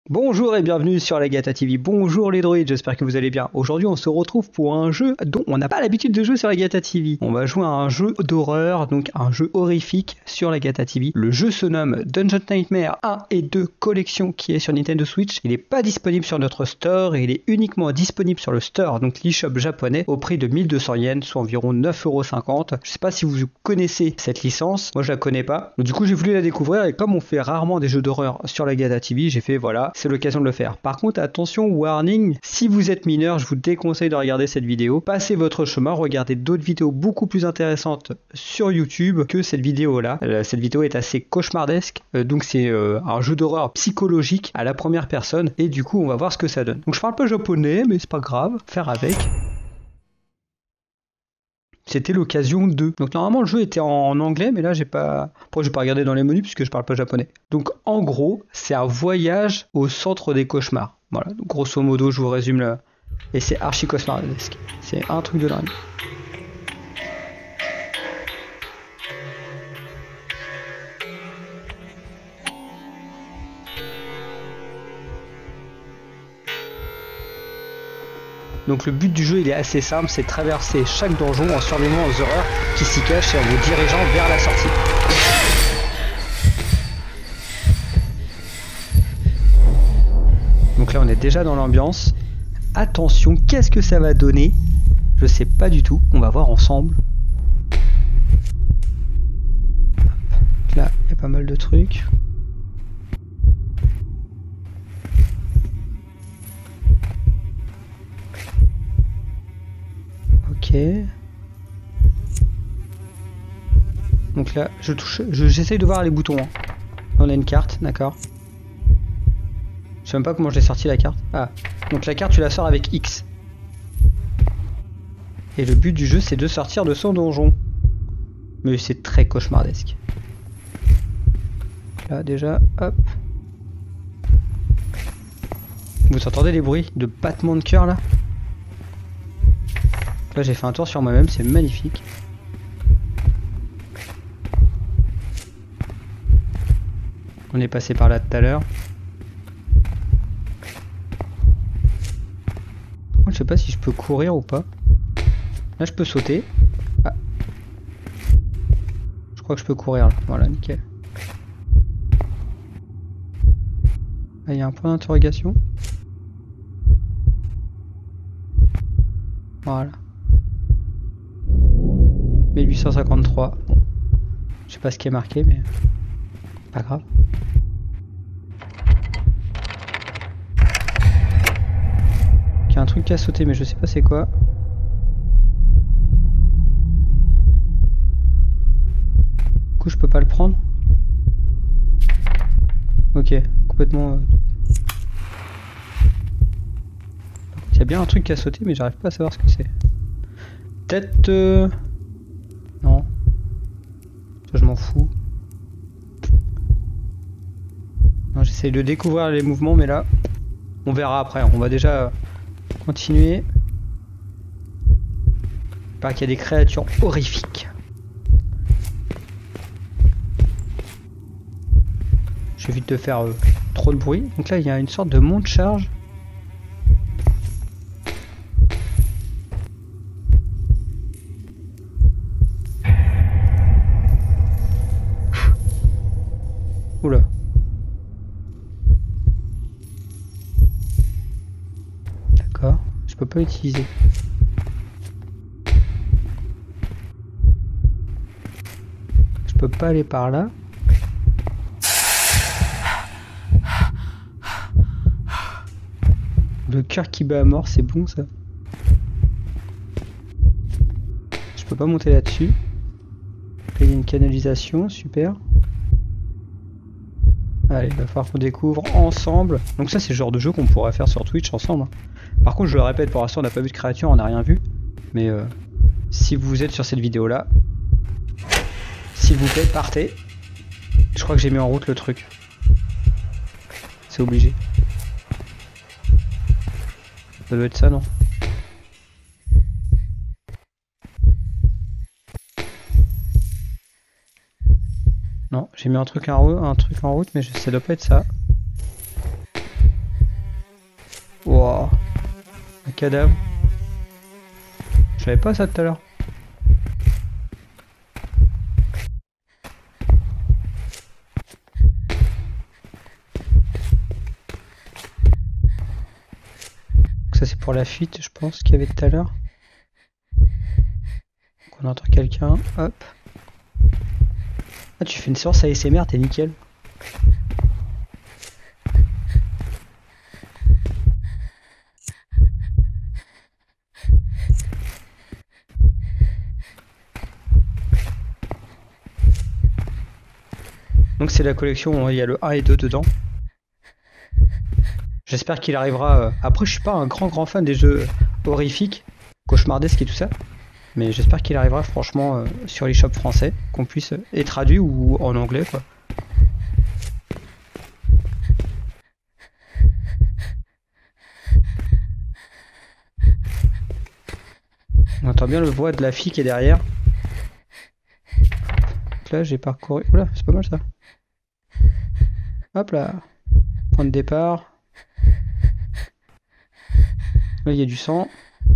Bonjour et bienvenue sur la Gata TV. Bonjour les droïdes, j'espère que vous allez bien. Aujourd'hui on se retrouve pour un jeu dont on n'a pas l'habitude de jouer sur la Gata TV. On va jouer à un jeu d'horreur, donc un jeu horrifique sur la Gata TV. Le jeu se nomme Dungeon Nightmare 1 et 2 Collection qui est sur Nintendo Switch. Il n'est pas disponible sur notre store et il est uniquement disponible sur le store, donc l'eShop japonais, au prix de 1200 yens, soit environ 9,50 €. Je sais pas si vous connaissez cette licence, moi je la connais pas. Donc, du coup j'ai voulu la découvrir et comme on fait rarement des jeux d'horreur sur la Gata TV, j'ai fait voilà, c'est l'occasion de le faire. Par contre, attention, warning, si vous êtes mineur, je vous déconseille de regarder cette vidéo. Passez votre chemin, regardez d'autres vidéos beaucoup plus intéressantes sur YouTube que cette vidéo-là. Cette vidéo est assez cauchemardesque, donc c'est un jeu d'horreur psychologique à la première personne, et du coup, on va voir ce que ça donne. Donc je parle pas japonais, mais c'est pas grave, faire avec. C'était l'occasion de. Donc normalement le jeu était en anglais, mais là j'ai pas. Pourquoi j'ai pas regardé dans les menus puisque je parle pas japonais. Donc en gros, c'est un voyage au centre des cauchemars. Voilà, donc, grosso modo, je vous résume là. Et c'est archi cauchemardesque. C'est un truc de dingue. Donc le but du jeu il est assez simple, c'est de traverser chaque donjon en survivant aux horreurs qui s'y cachent et en vous dirigeant vers la sortie. Donc là on est déjà dans l'ambiance. Attention, qu'est-ce que ça va donner? Je sais pas du tout, on va voir ensemble. Hop. Là il y a pas mal de trucs. Ok. Donc là, j'essaye de voir les boutons. Hein. On a une carte, d'accord. Je sais même pas comment je l'ai sorti la carte. Ah, donc la carte tu la sors avec X. Et le but du jeu c'est de sortir de son donjon. Mais c'est très cauchemardesque. Là déjà, hop. Vous entendez les bruits de battement de cœur là? Là j'ai fait un tour sur moi-même, c'est magnifique. On est passé par là tout à l'heure. Je sais pas si je peux courir ou pas. Là je peux sauter. Ah. Je crois que je peux courir là. Voilà, nickel. Là il y a un point d'interrogation. Voilà. 1853. Bon. Je sais pas ce qui est marqué mais pas grave. Il y a un truc qui a sauté mais je sais pas c'est quoi. Du coup je peux pas le prendre. Ok, complètement. Il y a bien un truc qui a sauté mais j'arrive pas à savoir ce que c'est. Peut-être... Non. Ça je m'en fous. J'essaie de découvrir les mouvements mais là on verra après. On va déjà continuer. Il paraît qu'il y a des créatures horrifiques. J'évite de faire trop de bruit. Donc là il y a une sorte de monte-charge. Oula. D'accord, je peux pas utiliser. Je peux pas aller par là. Le cœur qui bat à mort, c'est bon ça. Je peux pas monter là-dessus. Là il y a une canalisation, super. Allez, il va falloir qu'on découvre ensemble. Donc ça c'est le genre de jeu qu'on pourrait faire sur Twitch ensemble. Hein. Par contre je le répète, pour l'instant on n'a pas vu de créature, on n'a rien vu. Mais si vous êtes sur cette vidéo là, s'il vous plaît partez. Je crois que j'ai mis en route le truc. C'est obligé. Ça doit être ça non? Non, j'ai mis un truc en route, mais ça doit pas être ça. Wow. Un cadavre. Je savais pas ça tout à l'heure. Ça c'est pour la fuite, je pense, qu'il y avait tout à l'heure. On entend quelqu'un, hop. Ah, tu fais une séance ASMR, t'es nickel. Donc c'est la collection, il y a le 1 et 2 dedans. J'espère qu'il arrivera... Après je suis pas un grand fan des jeux horrifiques, cauchemardesques et tout ça. Mais j'espère qu'il arrivera franchement sur l'eShop français, qu'on puisse être traduit ou en anglais quoi. On entend bien le voix de la fille qui est derrière. Donc là j'ai parcouru... Oula, c'est pas mal ça. Hop là. Point de départ. Là il y a du sang.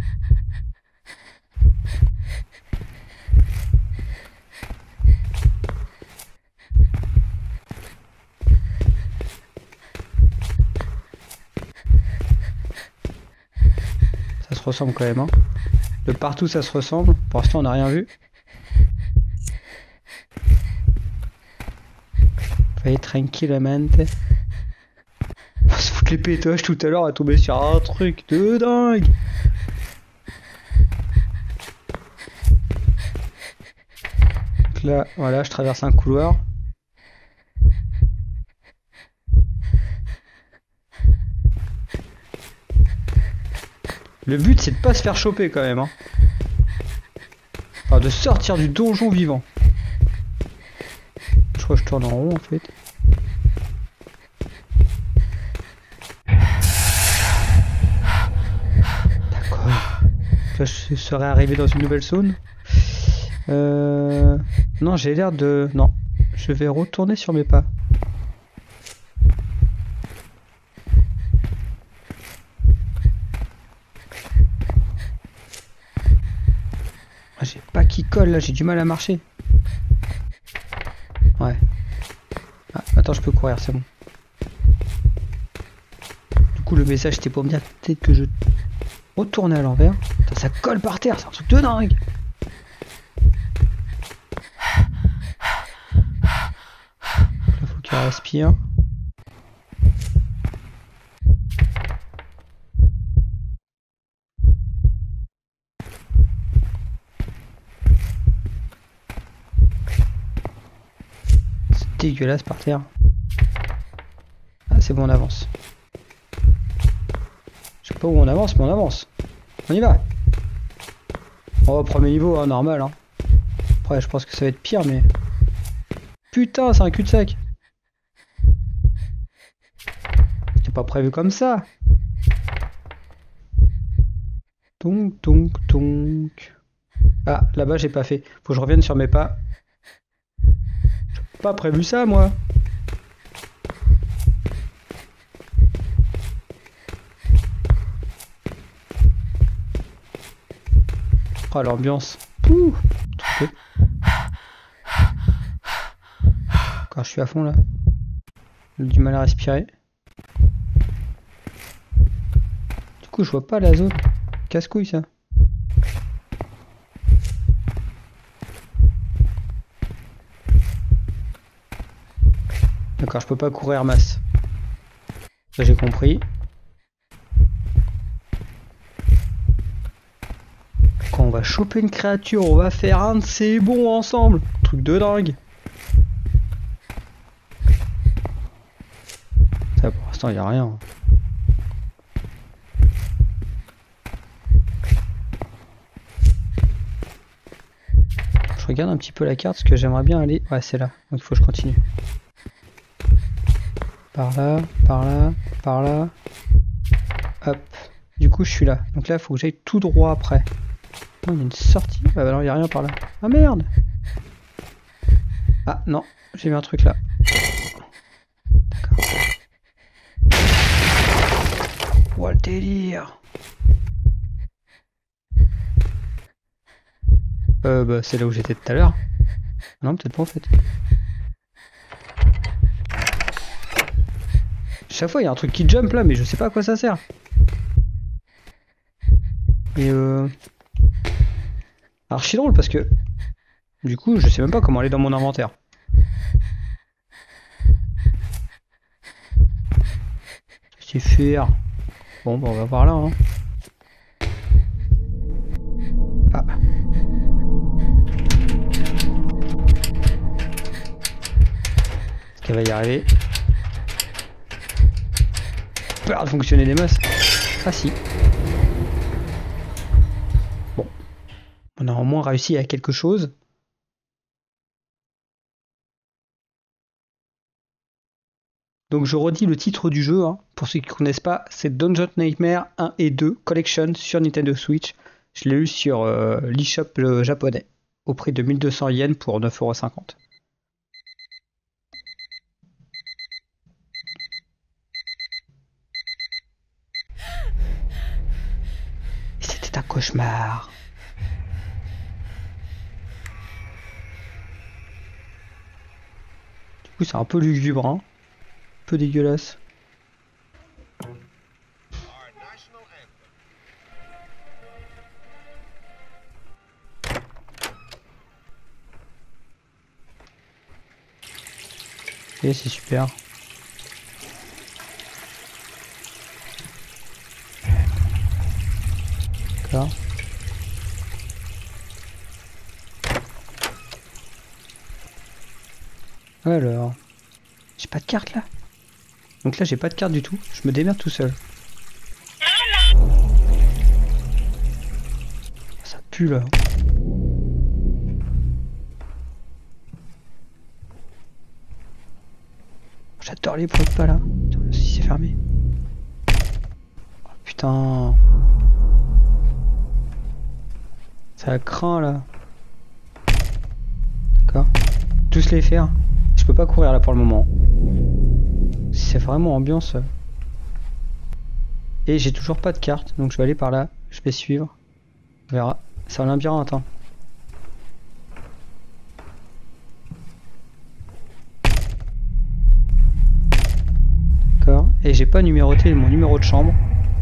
Ça se ressemble quand même, hein. De partout ça se ressemble. Pour l'instant on n'a rien vu. Fallait tranquillement. On va se foutre les pétoches tout à l'heure à tomber sur un truc de dingue. Donc là, voilà, je traverse un couloir. Le but c'est de pas se faire choper quand même, hein. Enfin, de sortir du donjon vivant. Je crois que je tourne en rond en fait. D'accord. Là je serais arrivé dans une nouvelle zone. Non, j'ai l'air de... Non. Je vais retourner sur mes pas. J'ai pas qui colle là, j'ai du mal à marcher. Ouais. Ah, attends, je peux courir, c'est bon. Du coup, le message c'était pour me dire peut-être que je retournais à l'envers. Ça colle par terre, c'est un truc de dingue. Là, faut qu'elle respire. Dégueulasse par terre. Ah c'est bon, on avance. Je sais pas où on avance, mais on avance. On y va. Oh, premier niveau, hein, normal. Hein. Après je pense que ça va être pire, mais... Putain, c'est un cul-de-sac. C'est pas prévu comme ça. Tonk. Ah, là-bas j'ai pas fait. Faut que je revienne sur mes pas. Pas prévu ça moi. Oh l'ambiance. Pouh. Quand je suis à fond là. J'ai du mal à respirer. Du coup je vois pas la zone. Casse-couille ça. D'accord, je peux pas courir masse. Ça j'ai compris. Quand on va choper une créature, on va faire un de ces bons ensemble. Truc de dingue. Ça pour l'instant il n'y a rien. Je regarde un petit peu la carte parce que j'aimerais bien aller... Ouais c'est là, donc il faut que je continue. Par là, par là, par là. Hop. Du coup, je suis là. Donc là, il faut que j'aille tout droit après. Oh, il y a une sortie. Ah bah non, il n'y a rien par là. Ah merde. Ah non, j'ai vu un truc là. D'accord. le délire. Bah c'est là où j'étais tout à l'heure. Non, peut-être pas en fait. Chaque fois il y a un truc qui jump là, mais je sais pas à quoi ça sert. Et archi drôle parce que du coup je sais même pas comment aller dans mon inventaire. C'est faire. Bon bah on va voir là hein. Ah. Est-ce qu'elle va y arriver? Peur de fonctionner des masses. Ah si. Bon. On a au moins réussi à quelque chose. Donc je redis le titre du jeu, hein, pour ceux qui ne connaissent pas, c'est Dungeon Nightmare 1 et 2 Collection sur Nintendo Switch. Je l'ai eu sur l'eShop japonais, au prix de 1200 yens pour 9,50 €. Et c'était un cauchemar. Du coup c'est un peu lugubre, hein, un peu dégueulasse. Et c'est super. D'accord. Alors, j'ai pas de carte là. Donc là j'ai pas de carte du tout. Je me démerde tout seul. Ça pue là. J'adore les bruits de pas là. Putain, si c'est fermé. Oh, putain. Ça craint là. D'accord. Tous les faire. Je peux pas courir là pour le moment. C'est vraiment ambiance. Et j'ai toujours pas de carte. Donc je vais aller par là. Je vais suivre. On verra. C'est un labyrinthe. Hein. D'accord. Et j'ai pas numéroté mon numéro de chambre.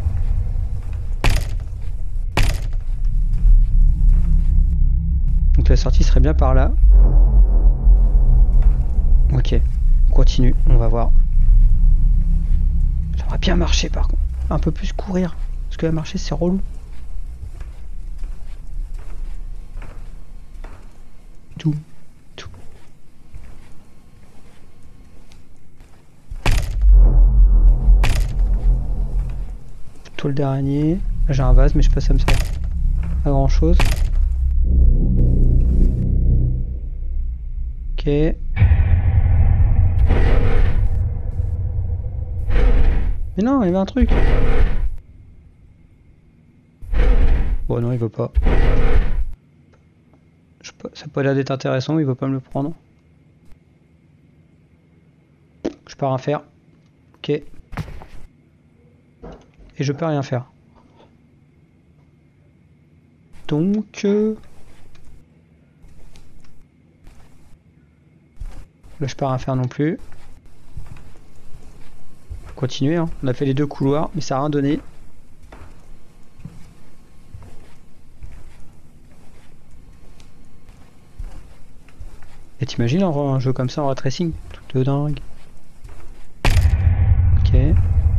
Donc la sortie serait bien par là. Ok, on continue, on va voir. J'aimerais bien marcher par contre. Un peu plus courir. Parce que la marcher c'est relou. Tout. Toile d'araignée. J'ai un vase mais je sais pas si ça me sert. Pas grand chose. Ok. Mais non, il y avait un truc. Bon non, il veut pas. Ça peut l'air d'être intéressant, mais il veut pas me le prendre. Je peux rien faire. Ok. Et je peux rien faire. Donc... Là je peux rien faire non plus. Continuer, hein. On a fait les deux couloirs, mais ça n'a rien donné. Et t'imagines un jeu comme ça en ray tracing? Truc de dingue. Ok. Et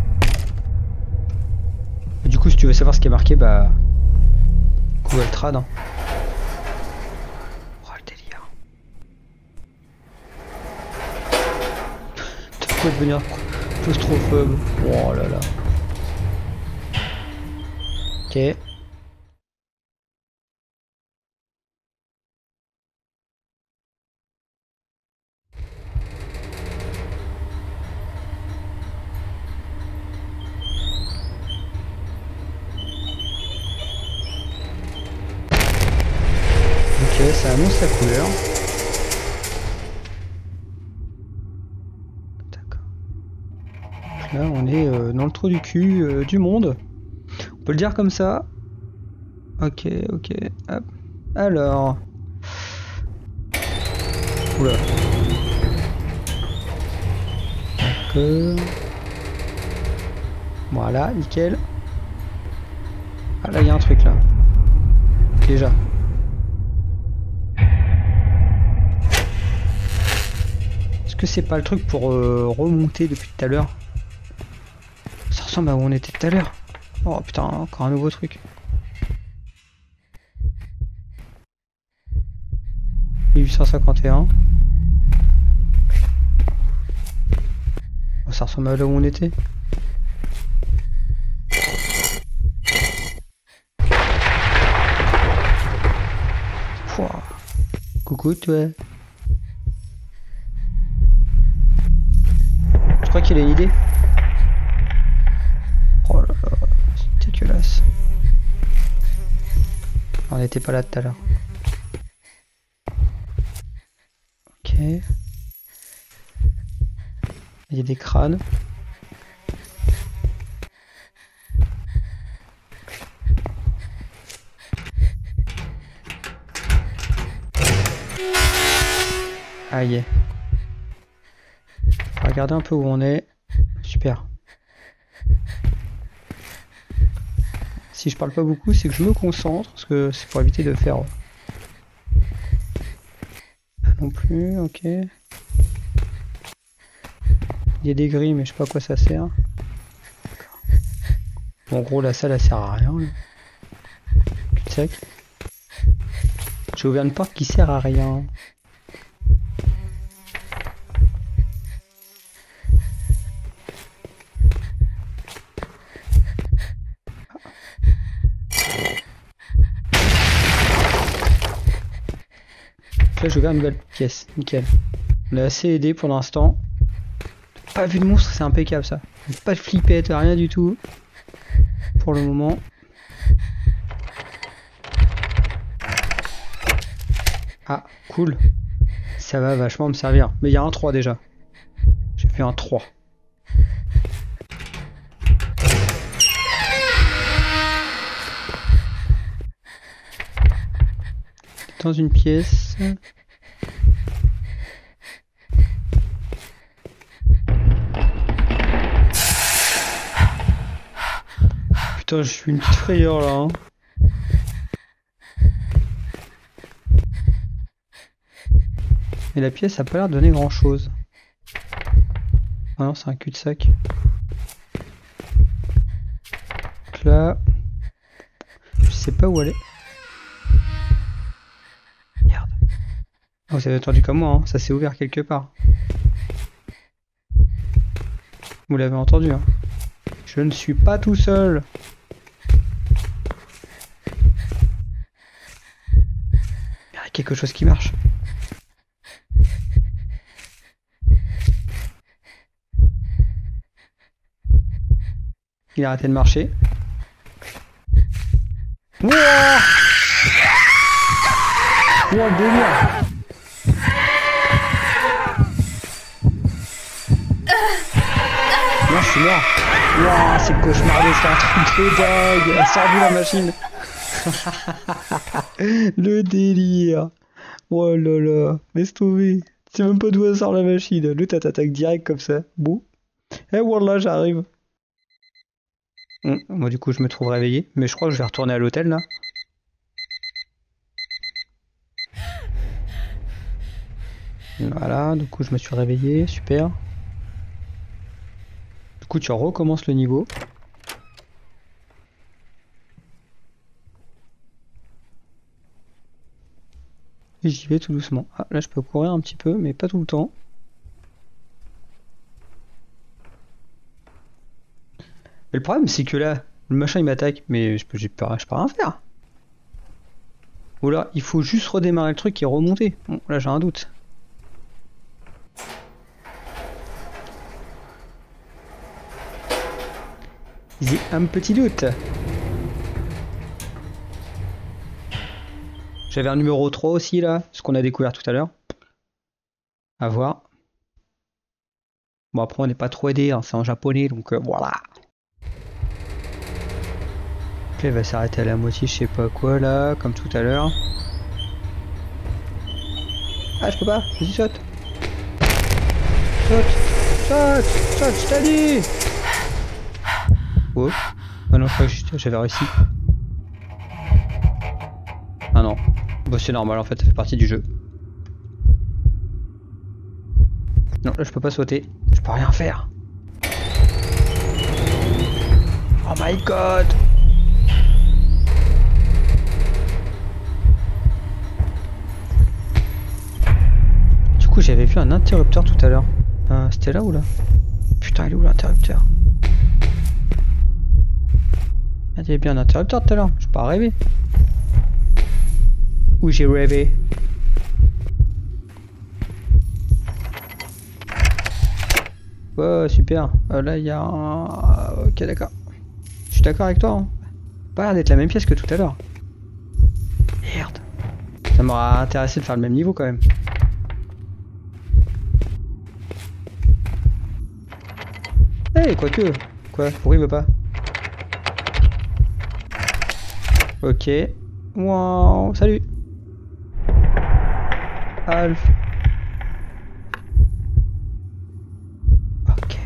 du coup, si tu veux savoir ce qui est marqué, bah... Google Trad. Hein. Oh le délire. Tu peux devenir claustrophobe. Oh là là. Ok. Ok, ça annonce la couleur. D'accord. Là, on est dans le trou du cul du monde. On peut le dire comme ça. Ok, ok. Hop. Alors. Oula. D'accord. Voilà, nickel. Ah là, il y a un truc là. Déjà. Est-ce que c'est pas le truc pour remonter depuis tout à l'heure? Ça ressemble à où on était tout à l'heure. Oh putain, encore un nouveau truc. 1851. Oh, ça ressemble à là où on était. Pouah. Coucou toi. Je crois qu'il a une idée. Oh là là, c'est dégueulasse. On n'était pas là tout à l'heure. Ok. Il y a des crânes. Aïe. On va regarder un peu où on est. Super. Si je parle pas beaucoup, c'est que je me concentre, parce que c'est pour éviter de faire... Pas non plus, ok. Il y a des grilles, mais je sais pas à quoi ça sert. Bon, en gros, la salle, elle sert à rien. Cul-de-sac. J'ai ouvert une porte qui sert à rien. Là, j'ai ouvert une nouvelle pièce. Nickel. On a assez aidé pour l'instant. Pas vu de monstre, c'est impeccable ça. Pas de flippette, rien du tout. Pour le moment. Ah, cool. Ça va vachement me servir. Mais il y a un 3 déjà. J'ai fait un 3. Dans une pièce. Putain, je suis une petite frayeur là. Hein. Et la pièce a pas l'air de donner grand chose. Ah non, c'est un cul-de-sac. Donc là, je sais pas où aller. Merde. Oh, vous avez entendu comme moi, hein. Ça s'est ouvert quelque part. Vous l'avez entendu, hein. Je ne suis pas tout seul. Il y a quelque chose qui marche. Il a arrêté de marcher. Wouah! Wouah, le délire! Non, je suis mort. Wouah, c'est cauchemardesque, c'est un truc de dingue. Sors-nous la machine. Le délire. Oh là là, laisse tomber. Tu sais même pas d'où elle sort la machine. Le t'attaque direct comme ça. Bon. Eh voilà, j'arrive. Moi du coup je me trouve réveillé, mais je crois que je vais retourner à l'hôtel là. Voilà, du coup je me suis réveillé, super. Du coup tu recommences le niveau. Et j'y vais tout doucement. Ah là je peux courir un petit peu, mais pas tout le temps. Mais le problème c'est que là, le machin il m'attaque, mais je peux rien faire. Ou là, il faut juste redémarrer le truc et remonter. Bon, là j'ai un doute. J'ai un petit doute. J'avais un numéro 3 aussi là, ce qu'on a découvert tout à l'heure. À voir. Bon après on n'est pas trop aidé, hein, c'est en japonais donc voilà. Ok, il va s'arrêter à la moitié, je sais pas quoi là, comme tout à l'heure. Ah je peux pas, vas-y saute. Saute, je t'ai dit. Oh, ah non je crois que j'avais réussi. Ah non, bon c'est normal en fait, ça fait partie du jeu. Non là je peux pas sauter, je peux rien faire. Oh my god. Du coup j'avais vu un interrupteur tout à l'heure. C'était là ou là? Putain il est où l'interrupteur? Il y avait bien un interrupteur tout à l'heure, j'ai pas rêvé. Ou j'ai rêvé. Oh super, là il y a un... Ok d'accord. Je suis d'accord avec toi, hein. Pas l'air d'être la même pièce que tout à l'heure. Merde. Ça m'aura intéressé de faire le même niveau quand même. Eh hey, quoique. Quoi? Pourquoi il veut pas? Ok. Wow, salut. Alf. Ok.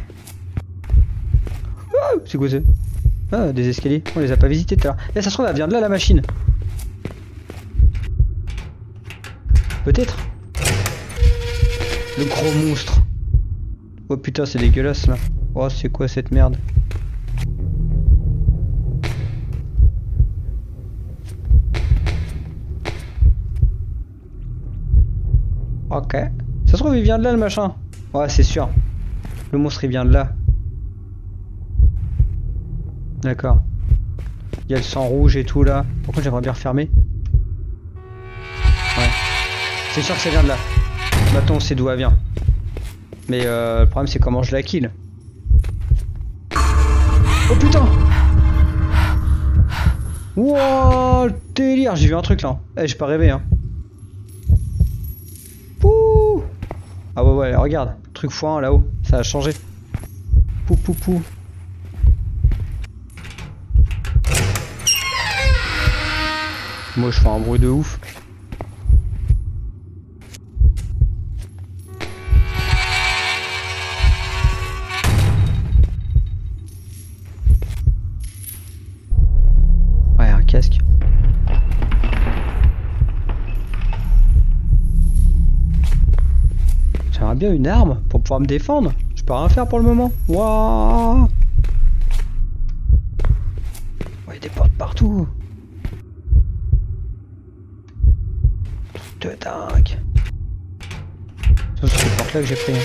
Oh, c'est quoi ça? Ah, des escaliers. On les a pas visités tout à l'heure. Eh, ça se trouve, elle vient de là la machine. Peut-être. Le gros monstre. Oh putain, c'est dégueulasse là. Oh, c'est quoi cette merde? Ok. Ça se trouve, il vient de là le machin. Ouais, c'est sûr. Le monstre, il vient de là. D'accord. Il y a le sang rouge et tout là. Pourquoi j'aimerais bien refermer? Ouais. C'est sûr que ça vient de là. Maintenant, on sait d'où elle vient. Mais le problème, c'est comment je la kill. Oh putain! Wouah, délire! J'ai vu un truc là. Eh, j'ai pas rêvé, hein. Pouh! Ah ouais, regarde. Truc x1 là-haut. Ça a changé. Pou. Moi, je fais un bruit de ouf. Ouais, un casque. J'aimerais bien une arme pour pouvoir me défendre. Je peux rien faire pour le moment. Waouh! Ouais, des portes partout. De dingue. C'est cette porte là que j'ai pris.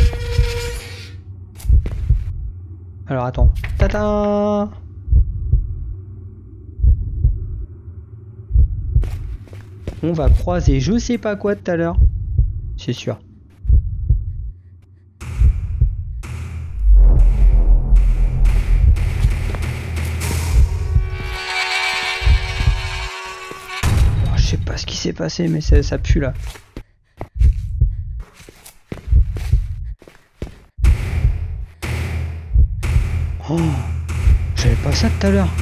Alors attends. Tata. On va croiser je sais pas quoi tout à l'heure. C'est sûr. Oh, je sais pas ce qui s'est passé mais ça pue là. Oh, j'avais pas ça tout à l'heure.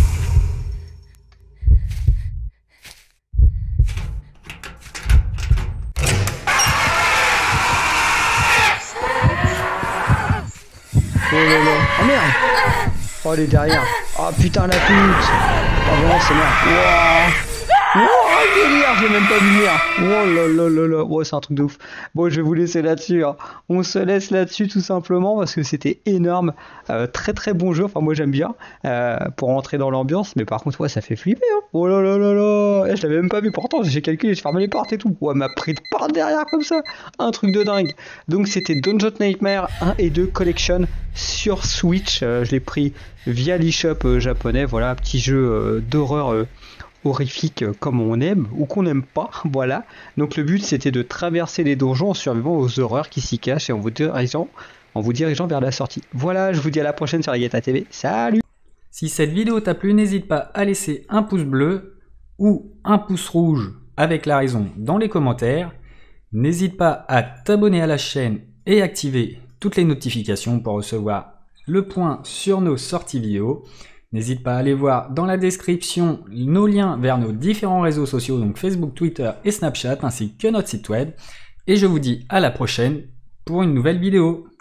Oh là là. Oh merde. Oh elle est derrière. Oh putain la pute. Oh vraiment c'est merde. Wow. Oh délire, j'ai même pas vu venir. Oh là. Oh c'est un truc de ouf. Bon je vais vous laisser là-dessus, hein. On se laisse là-dessus tout simplement parce que c'était énorme. Très bon jeu, enfin moi j'aime bien. Pour rentrer dans l'ambiance. Mais par contre ouais ça fait flipper, hein. Oh là. Je l'avais même pas vu, pourtant j'ai calculé, j'ai fermé les portes et tout. Ouais elle m'a pris de par derrière comme ça. Un truc de dingue. Donc c'était Dungeon Nightmare 1 et 2 Collection sur Switch. Je l'ai pris via l'eShop japonais. Voilà, un petit jeu d'horreur horrifique comme on aime ou qu'on n'aime pas. Voilà. Donc le but c'était de traverser les donjons en survivant aux horreurs qui s'y cachent et en vous dirigeant vers la sortie. Voilà, je vous dis à la prochaine sur Gata TV. Salut! Si cette vidéo t'a plu, n'hésite pas à laisser un pouce bleu ou un pouce rouge avec la raison dans les commentaires. N'hésite pas à t'abonner à la chaîne et activer toutes les notifications pour recevoir le point sur nos sorties vidéo. N'hésite pas à aller voir dans la description nos liens vers nos différents réseaux sociaux, donc Facebook, Twitter et Snapchat, ainsi que notre site web. Et je vous dis à la prochaine pour une nouvelle vidéo.